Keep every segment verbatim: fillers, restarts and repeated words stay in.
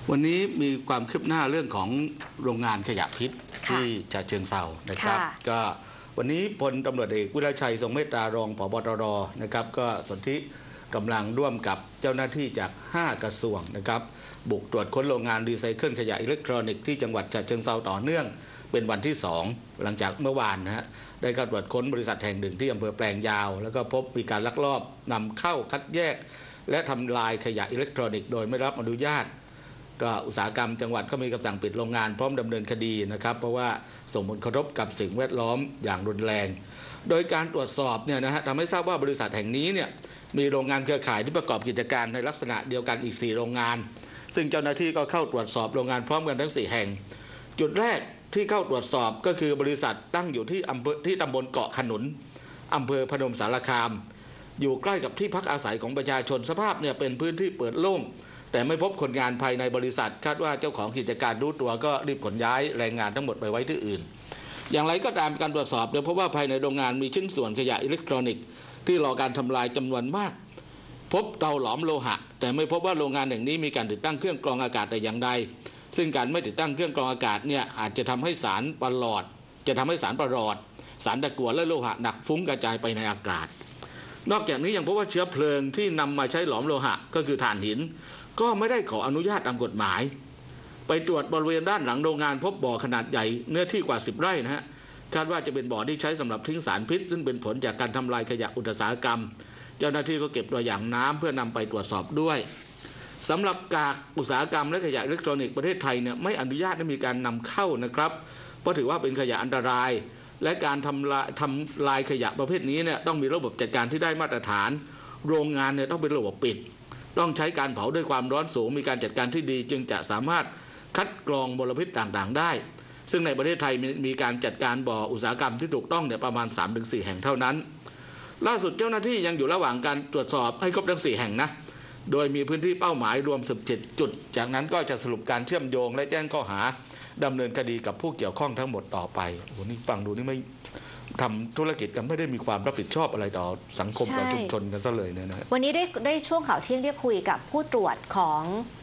วันนี้มีความคืบหน้าเรื่องของโรงงานขยะพิษที่ฉะเชิงเทรานะครับก็วันนี้พลตำรวจเอกวิรชัยทรงเมตตารองผบ.ตร.นะครับก็สนธิกำลังร่วมกับเจ้าหน้าที่จากห้ากระทรวงนะครับบุกตรวจค้นโรงงานรีไซเคิลขยะอิเล็กทรอนิกส์ที่จังหวัดฉะเชิงเทราต่อเนื่องเป็นวันที่สองหลังจากเมื่อวานนะฮะได้เข้าตรวจค้นบริษัทแห่งหนึ่งที่อำเภอแปลงยาวแล้วก็พบมีการลักลอบนำเข้าคัดแยกและทำลายขยะอิเล็กทรอนิกส์โดยไม่รับอนุญาตก็อุตสาหกรรมจังหวัดก็มีคำสั่งปิดโรงงานพร้อมดำเนินคดีนะครับเพราะว่าส่งผลกระทบกับสิ่งแวดล้อมอย่างรุนแรงโดยการตรวจสอบเนี่ยนะฮะทำให้ทราบว่าบริษัทแห่งนี้เนี่ยมีโรงงานเครือข่ายที่ประกอบกิจการในลักษณะเดียวกันอีกสี่โรงงานซึ่งเจ้าหน้าที่ก็เข้าตรวจสอบโรงงานพร้อมกันทั้งสี่แห่งจุดแรกที่เข้าตรวจสอบก็คือบริษัทตั้งอยู่ที่อำเภอที่ตำบลเกาะขนุนอำเภอพนมสารคามอยู่ใกล้กับที่พักอาศัยของประชาชนสภาพเนี่ยเป็นพื้นที่เปิดโล่งแต่ไม่พบคนงานภายในบริษัทคาดว่าเจ้าของกิจการรู้ตัวก็รีบขนย้ายแรงงานทั้งหมดไปไว้ที่อื่นอย่างไรก็ตามการตรวจสอบเนี่ยพบว่าภายในโรงงานมีชิ้นส่วนขยะอิเล็กทรอนิกส์ที่รอการทำลายจำนวนมากพบเตาหลอมโลหะแต่ไม่พบว่าโรงงานแห่งนี้มีการติดตั้งเครื่องกรองอากาศแต่อย่างใดซึ่งการไม่ติดตั้งเครื่องกรองอากาศเนี่ยอาจจะทำให้สารประหลอดจะทำให้สารประหลอดสารตะกั่วและโลหะหนักฟุ้งกระจายไปในอากาศนอกจากนี้ยังพบว่าเชื้อเพลิงที่นำมาใช้หลอมโลหะก็คือถ่านหินก็ไม่ได้ขออนุญาตตามกฎหมายไปตรวจบริเวณด้านหลังโรงงานพบบ่อขนาดใหญ่เนื้อที่กว่าสิบไร่นะฮะคาดว่าจะเป็นบ่อที่ใช้สำหรับทิ้งสารพิษซึ่งเป็นผลจากการทำลายขยะอุตสาหกรรมเจ้าหน้าที่ก็เก็บตัวอย่างน้ำเพื่อนำไปตรวจสอบด้วยสำหรับกากอุตสาหกรรมและขยะอิเล็กทรอนิกส์ประเทศไทยเนี่ยไม่อนุญาตให้มีการนำเข้านะครับเพราะถือว่าเป็นขยะอันตรายและการทำลายทำลายขยะประเภทนี้เนี่ยต้องมีระบบจัดการที่ได้มาตรฐานโรงงานเนี่ยต้องเป็นระบบปิดต้องใช้การเผาด้วยความร้อนสูงมีการจัดการที่ดีจึงจะสามารถคัดกรองมลพิษต่างๆได้ซึ่งในประเทศไทยมีการจัดการบ่ออุตสาหกรรมที่ถูกต้องเนี่ยประมาณ สามถึงสี่ แห่งเท่านั้นล่าสุดเจ้าหน้าที่ยังอยู่ระหว่างการตรวจสอบให้ครบทั้งสี่แห่งนะโดยมีพื้นที่เป้าหมายรวมสิบเจ็ดจุดจากนั้นก็จะสรุปการเชื่อมโยงและแจ้งข้อหาดำเนินคดีกับผู้เกี่ยวข้องทั้งหมดต่อไปโอ้โหนี่ฟังดูนี่ไม่ทำธุรกิจกันไม่ได้มีความรับผิดชอบอะไรต่อสังคมต่อชุมชนกันซะเลยเนี่ยนะวันนี้ได้ได้ช่วงข่าวเที่ยงได้คุยกับผู้ตรวจของ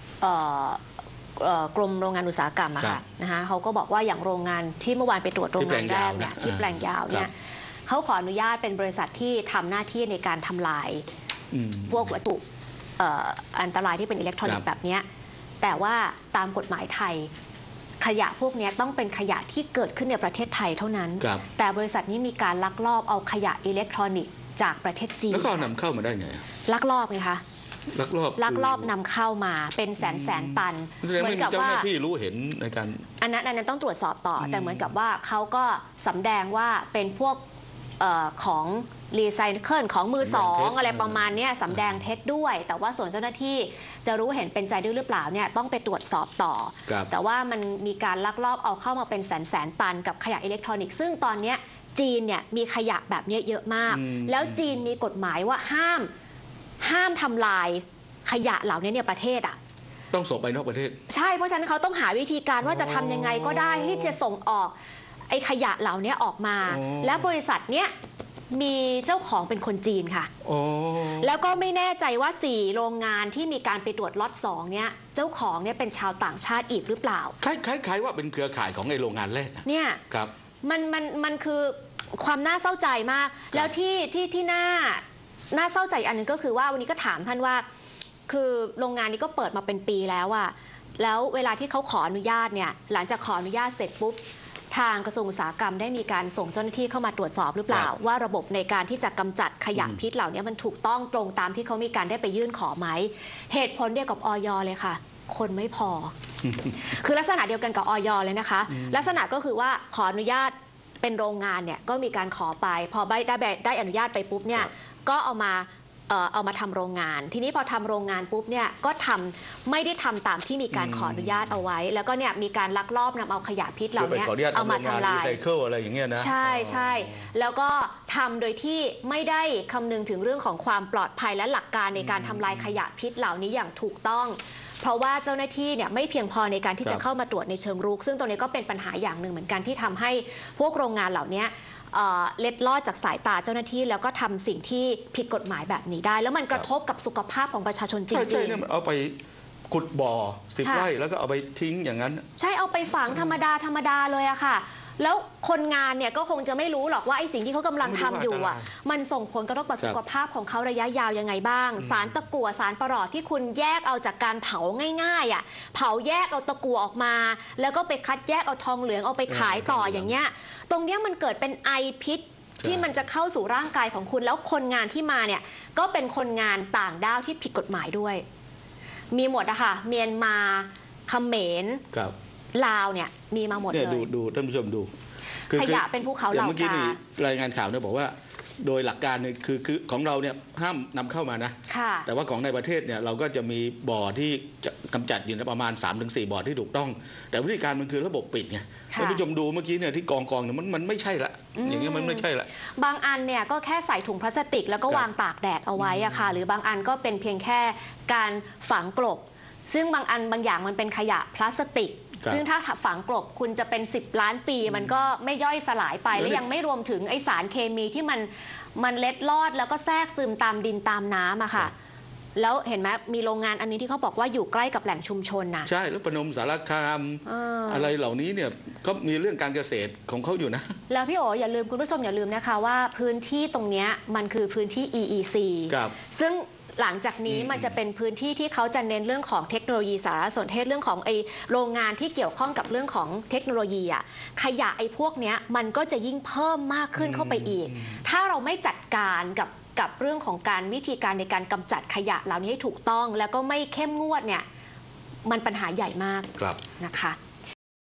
กรมโรงงานอุตสาหกรรมอะค่ะนะคะเขาก็บอกว่าอย่างโรงงานที่เมื่อวานไปตรวจโรงงานแรกเนี่ยที่แปลงยาวเนี่ยเขาขออนุญาตเป็นบริษัทที่ทำหน้าที่ในการทำลายพวกวัตถุอันตรายที่เป็นอิเล็กทรอนิกส์แบบนี้แต่ว่าตามกฎหมายไทยขยะพวกนี้ต้องเป็นขยะที่เกิดขึ้นในประเทศไทยเท่านั้นแต่บริษัทนี้มีการลักลอบเอาขยะอิเล็กทรอนิกส์จากประเทศจีนแล้วก็นำเข้ามาได้ไงลักลอบไงคะลักลอบลักลอบนำเข้ามาเป็นแสนแสนตันเหมือนกับว่าเจ้าหน้าที่รู้เห็นในการอันนั้นอันนั้นต้องตรวจสอบต่อแต่เหมือนกับว่าเขาก็สำแดงว่าเป็นพวกของรีไซเคิลของมือสองอะไรประมาณนี้สำแดงเท็จด้วยแต่ว่าส่วนเจ้าหน้าที่จะรู้เห็นเป็นใจด้วยหรือเปล่าเนี่ยต้องไปตรวจสอบต่อแต่ว่ามันมีการลักลอบเอาเข้ามาเป็นแสนแสนตันกับขยะอิเล็กทรอนิกส์ซึ่งตอนนี้จีนเนี่ยมีขยะแบบนี้เยอะมากแล้วจีนมีกฎหมายว่าห้ามห้ามทำลายขยะเหล่านี้เนี่ยประเทศอ่ะต้องส่งไปนอกประเทศใช่เพราะฉะนั้นเขาต้องหาวิธีการว่าจะทำยังไงก็ได้ที่จะส่งออกไอ้ขยะเหล่านี้ออกมาแล้วบริษัทเนี้ยมีเจ้าของเป็นคนจีนค่ะแล้วก็ไม่แน่ใจว่าสี่โรงงานที่มีการไปตรวจล็อตสองเนี้ยเจ้าของเนี่ยเป็นชาวต่างชาติอีกหรือเปล่าคล้ายๆว่าเป็นเครือข่ายของไอ้โรงงานแรกเนี่ยครับมันมันมันคือความน่าเศร้าใจมากแล้วที่ที่ที่น่าน่าเศร้าใจอันนึงก็คือว่าวันนี้ก็ถามท่านว่าคือโรงงานนี้ก็เปิดมาเป็นปีแล้วอะแล้วเวลาที่เขาขออนุญาตเนี่ยหลังจากขออนุญาตเสร็จปุ๊บทางกระทรวงอุตสาหกรรมได้มีการส่งเจ้าหน้าที่เข้ามาตรวจสอบหรือเปล่าว่าระบบในการที่จะกำจัดขยะพิษเหล่านี้มันถูกต้องตรงตามที่เขามีการได้ไปยื่นขอไหมเหตุผลเดียวกับอย.เลยค่ะคนไม่พอ คือลักษณะเดียวกันกับอย.เลยนะคะลักษณะก็คือว่าขออนุญาตเป็นโรงงานเนี่ยก็มีการขอไปพอได้ได้ได้อนุญาตไปปุ๊บเนี่ยก็เอามาเอามาทำโรงงานทีนี้พอทำโรงงานปุ๊บเนี่ยก็ทำไม่ได้ทำตามที่มีการขออนุญาตเอาไว้แล้วก็เนี่ยมีการลักลอบนำเอาขยะพิษเหล่านี้เอามาทำลายอะไรอย่างเงี้ยนะใช่ใช่แล้วก็ทำโดยที่ไม่ได้คำนึงถึงเรื่องของความปลอดภัยและหลักการในการทำลายขยะพิษเหล่านี้อย่างถูกต้องเพราะว่าเจ้าหน้าที่เนี่ยไม่เพียงพอในการที่จะเข้ามาตรวจในเชิงรุกซึ่งตรงนี้ก็เป็นปัญหาอย่างหนึ่งเหมือนกันที่ทำให้พวกโรงงานเหล่านี้เล็ดลอดจากสายตาเจ้าหน้าที่แล้วก็ทำสิ่งที่ผิดกฎหมายแบบนี้ได้แล้วมันกระทบกับสุขภาพของประชาชนจริงๆใช่ใช่เนี่ยมันเอาไปขุดบ่อสิบค่ะไร่แล้วก็เอาไปทิ้งอย่างนั้นใช่เอาไปฝังธรรมดาธรรมดาเลยอะค่ะ แล้วคนงานเนี่ยก็คงจะไม่รู้หรอกว่าไอ้สิ่งที่เขากำลังทำอยู่อะมันส่งผลกระทบต่อสุขภาพของเขาระยะยาวยังไงบ้าง สารตะกั่วสารประหลอดที่คุณแยกเอาจากการเผาง่ายๆอะเผาแยกเอาตะกั่วออกมา แล้วก็ไปคัดแยกเอาทองเหลืองเอาไปขายต่ออย่างเงี้ยตรงเนี้ยมันเกิดเป็นไอพิษที่มันจะเข้าสู่ร่างกายของคุณแล้วคนงานที่มาเนี่ยก็เป็นคนงานต่างด้าวที่ผิดกฎหมายด้วย มีหมดอะค่ะเมียนมาเขมรลาวเนี่ยมีมาหมดเลยดูดูท่านผู้ชมดูขยะเป็นภูเขาเหล่ากาเมื่อกี้นี่รายงานข่าวเนี่ยบอกว่าโดยหลักการเนี่ยคือคือของเราเนี่ยห้ามนำเข้ามานะแต่ว่าของในประเทศเนี่ยเราก็จะมีบ่อที่จะกำจัดอยู่ประมาณ สามถึงสี่ บ่อที่ถูกต้องแต่วิธีการมันคือระบบปิดไงท่านผู้ชมดูเมื่อกี้เนี่ยที่กองกองเนี่ยมันมันไม่ใช่ละอย่างเงี้ยมันไม่ใช่ละบางอันเนี่ยก็แค่ใส่ถุงพลาสติกแล้วก็วางตากแดดเอาไว้อะค่ะหรือบางอันก็เป็นเพียงแค่การฝังกลบซึ่งบางอันบางอย่างมันเป็นขยะพลาสติกซึ่งถ้าฝังกลบคุณจะเป็นสิบล้านปีมันก็ไม่ย่อยสลายไปและยังไม่รวมถึงไอสารเคมีที่มันมันเล็ดลอดแล้วก็แทรกซึมตามดินตามน้ำอะค่ะแล้วเห็นไหมมีโรงงานอันนี้ที่เขาบอกว่าอยู่ใกล้กับแหล่งชุมชนนะใช่แล้วพนมสารคาม อ, อะไรเหล่านี้เนี่ยก็มีเรื่องการเกษตรของเขาอยู่นะแล้วพี่โออย่าลืมคุณผู้ชมอย่าลืมนะคะว่าพื้นที่ตรงนี้มันคือพื้นที่ อี อี ซี ซึ่งหลังจากนี้มันจะเป็นพื้นที่ที่เขาจะเน้นเรื่องของเทคโนโลยีสารสนเทศเรื่องของไอโรงงานที่เกี่ยวข้องกับเรื่องของเทคโนโลยีอะขยะไอพวกนี้มันก็จะยิ่งเพิ่มมากขึ้นเข้าไปอีกถ้าเราไม่จัดการกับกับเรื่องของการวิธีการในการกำจัดขยะเหล่านี้ให้ถูกต้องแล้วก็ไม่เข้มงวดเนี่ยมันปัญหาใหญ่มากนะคะ